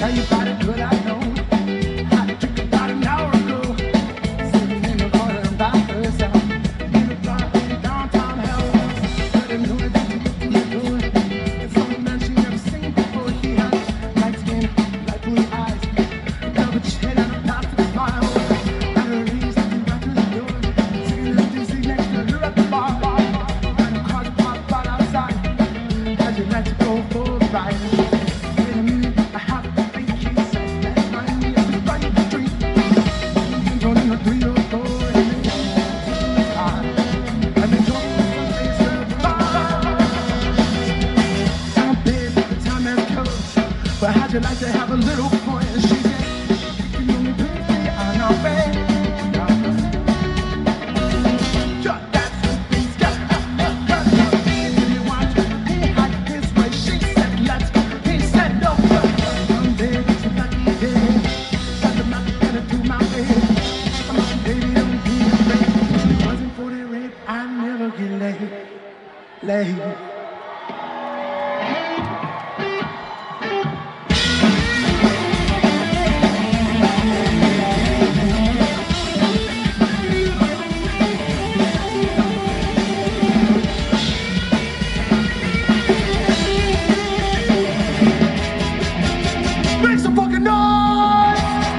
tell you about it, but I know. Had to think about it an hour ago. Sitting in the corner by herself. In the bar in downtown hell. Couldn't know it, you do it. It's some man she never seen before. He had light skin, light blue eyes. Velvet chin and a plastic smile. And her knees looking back to the door. Singing a dizzy next to her at the bar. And the cars pop out outside. How'd you like to go for a ride? Wait a minute, I have to think. He said, let's find me a big bite to drink. Don't need no 3 or 4. And then taking the car. And then talking to some face at the bar. Now, babe, the time has come. But how'd you like to have a little fun? And she said, you can only bring me on our way. Just that's when things got he didn't want to be hot his way. She said, let's go. He said, no. One day, it's a lucky day. Got the knock gonna do my way. Come on, baby, don't be afraid. If it wasn't for the rape, I'd never get laid. Make some fucking noise!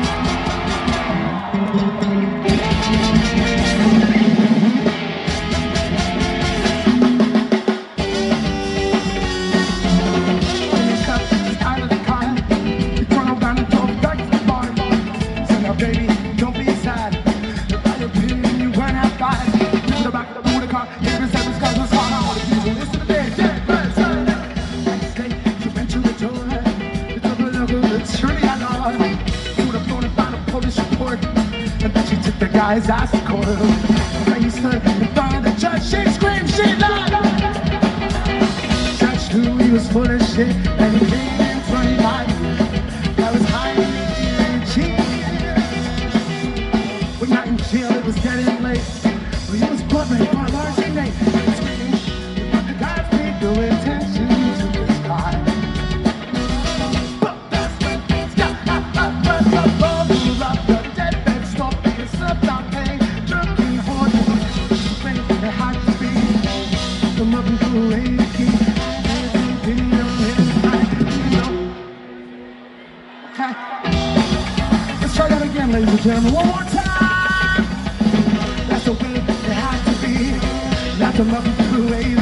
When you stop just out of the car, you turn around and go back to the bar. So now, baby, don't be sad. If I opinion, you went out five. To the back of the car, neighbors have his cars was hard. I want to use listen to this. Yeah, first, next day, she went to the door. The double logo looks really hard. To the phone and found a police report. And then she took the guy's ass to court. And then he stood in front of the judge. She screamed, she lied. Judge knew he was full of shit. And he gave him 25. That was high in when not in jail, it was getting late. But he was bubbling for a large inmate. He was screaming, but the guys paid no attention to this guy. But that's when things got hot. But the ball blew up, the deathbed stopped being slipped out, pain, drinking hard. When it had to be, come up and go away the key. Video in the night, you know. Okay. Let's try that again, ladies and gentlemen. One more time. That's the way it had to be. Not to love you through